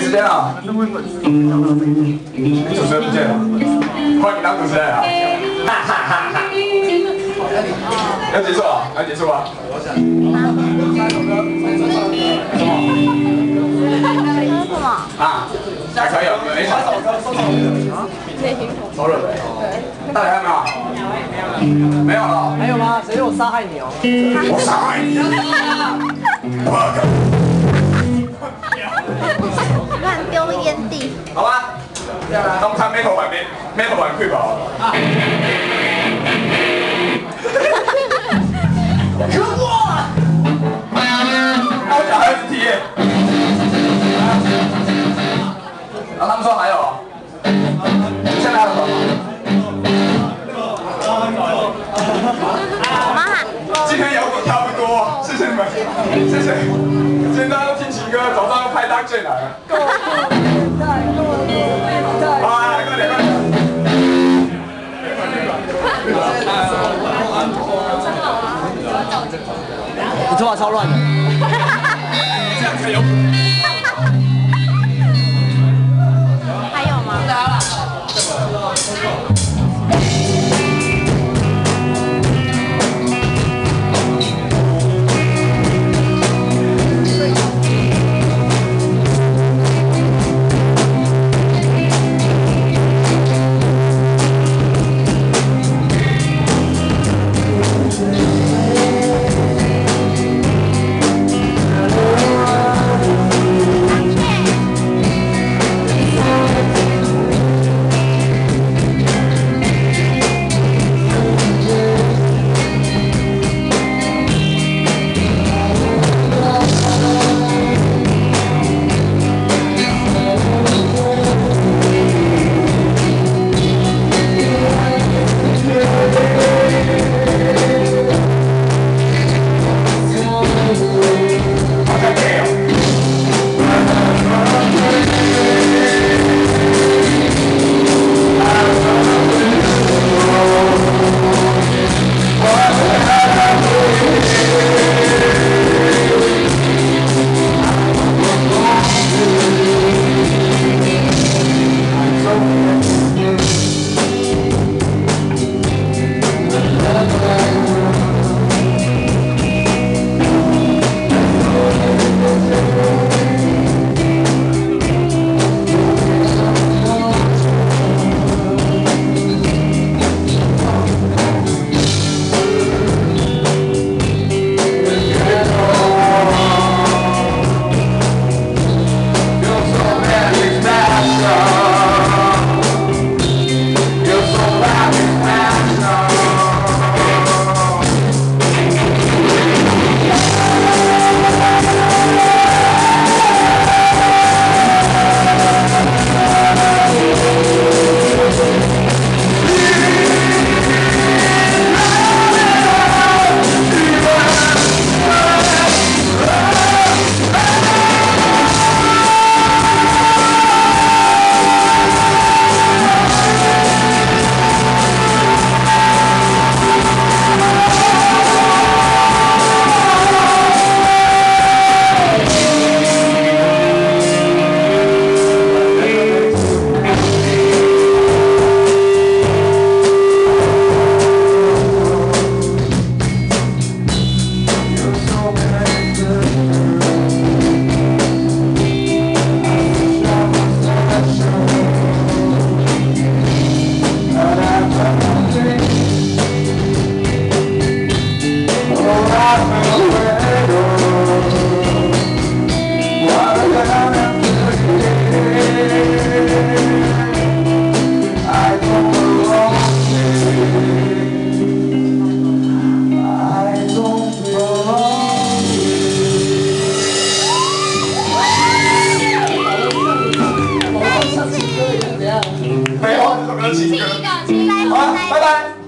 时间啊！你主持人不见了，换你当主持人啊！哈哈哈哈！要结束了，要结束了。什么？啊，还可以哦，没啥手。手热的。大家还有没有？没有了。 还有吗？谁有杀害你哦？ 我杀害你！ 乱丢烟蒂。 好吧，那我们看 metal 版快跑。可恶！我讲还有题耶。然后他们说还有，现在还有什么？今天摇滚差不多，谢谢你们，谢谢。今天大家都听情歌，早上要拍大卷来了。快点！ 你头发超乱的。 这样才有。 还有吗？ 废话，这首歌情歌。好，拜拜。